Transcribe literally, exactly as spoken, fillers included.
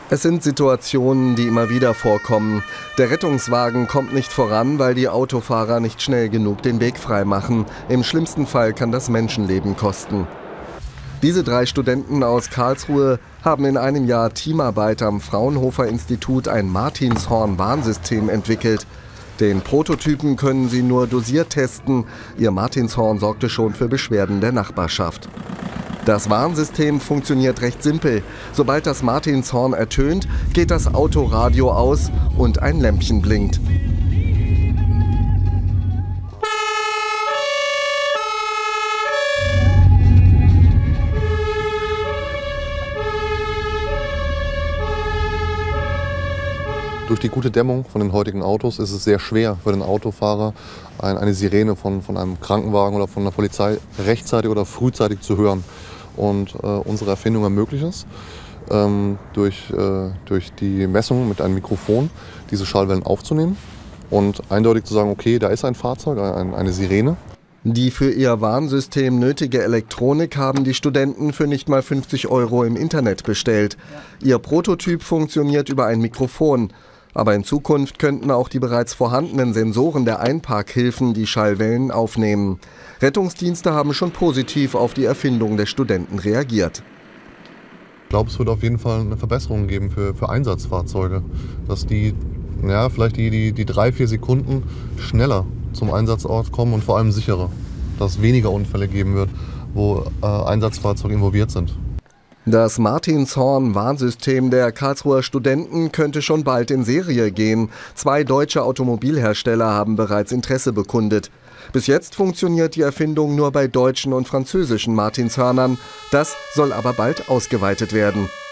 Es sind Situationen, die immer wieder vorkommen. Der Rettungswagen kommt nicht voran, weil die Autofahrer nicht schnell genug den Weg freimachen. Im schlimmsten Fall kann das Menschenleben kosten. Diese drei Studenten aus Karlsruhe haben in einem Jahr Teamarbeit am Fraunhofer-Institut ein Martinshorn-Warnsystem entwickelt. Den Prototypen können sie nur dosiert testen. Ihr Martinshorn sorgte schon für Beschwerden der Nachbarschaft. Das Warnsystem funktioniert recht simpel. Sobald das Martinshorn ertönt, geht das Autoradio aus und ein Lämpchen blinkt. Durch die gute Dämmung von den heutigen Autos ist es sehr schwer für den Autofahrer, eine Sirene von, von einem Krankenwagen oder von der Polizei rechtzeitig oder frühzeitig zu hören. Und äh, unsere Erfindung ermöglicht es, ähm, durch, äh, durch die Messung mit einem Mikrofon diese Schallwellen aufzunehmen und eindeutig zu sagen, okay, da ist ein Fahrzeug, ein, eine Sirene. Die für ihr Warnsystem nötige Elektronik haben die Studenten für nicht mal fünfzig Euro im Internet bestellt. Ihr Prototyp funktioniert über ein Mikrofon. Aber in Zukunft könnten auch die bereits vorhandenen Sensoren der Einparkhilfen die Schallwellen aufnehmen. Rettungsdienste haben schon positiv auf die Erfindung der Studenten reagiert. Ich glaube, es wird auf jeden Fall eine Verbesserung geben für, für Einsatzfahrzeuge, dass die, ja, vielleicht die, die, die drei, vier Sekunden schneller zum Einsatzort kommen und vor allem sicherer, dass es weniger Unfälle geben wird, wo äh, Einsatzfahrzeuge involviert sind. Das Martinshorn-Warnsystem der Karlsruher Studenten könnte schon bald in Serie gehen. Zwei deutsche Automobilhersteller haben bereits Interesse bekundet. Bis jetzt funktioniert die Erfindung nur bei deutschen und französischen Martinshörnern. Das soll aber bald ausgeweitet werden.